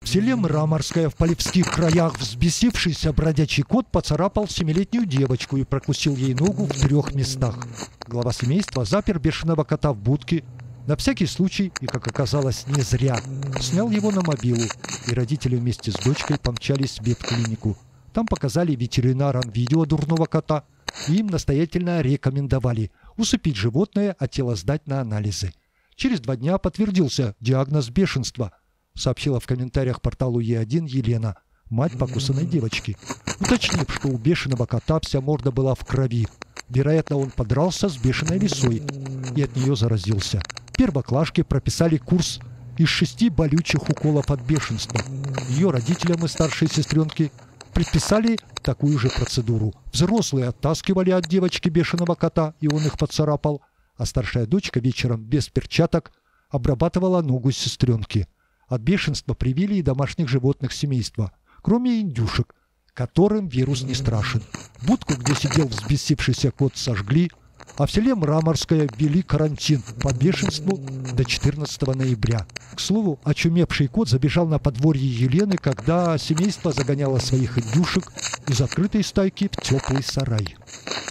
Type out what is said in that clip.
В селе Мраморское в Полевских краях взбесившийся бродячий кот поцарапал 7-летнюю девочку и прокусил ей ногу в 3 местах. Глава семейства запер бешеного кота в будке. На всякий случай, и, как оказалось, не зря, снял его на мобилу, и родители вместе с дочкой помчались в ветклинику. Там показали ветеринарам видео дурного кота, и им настоятельно рекомендовали усыпить животное, а тело сдать на анализы. Через 2 дня подтвердился диагноз бешенства, сообщила в комментариях порталу Е1 Елена, мать покусанной девочки, уточнив, что у бешеного кота вся морда была в крови. Вероятно, он подрался с бешеной лисой и от нее заразился. Первоклашке прописали курс из 6 болючих уколов от бешенства. Ее родителям и старшей сестренке предписали такую же процедуру. Взрослые оттаскивали от девочки бешеного кота, и он их поцарапал, а старшая дочка вечером без перчаток обрабатывала ногу сестренки. От бешенства привили и домашних животных семейства, кроме индюшек, которым вирус не страшен. Будку, где сидел взбесившийся кот, сожгли, а в селе Мраморское ввели карантин по бешенству до 14 ноября. К слову, очумевший кот забежал на подворье Елены, когда семейство загоняло своих индюшек из открытой стайки в теплый сарай.